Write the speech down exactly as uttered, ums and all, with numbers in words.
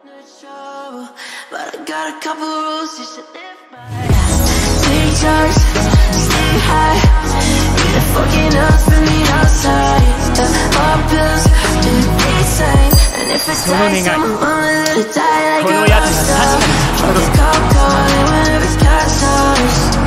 But I got a couple rules you should live by. Take charge, stay high. Need a fucking up for me outside. All pills do the same. And if it's time, I'm gonna die like a rockstar. Fucking cold, cold, whenever it's got stars.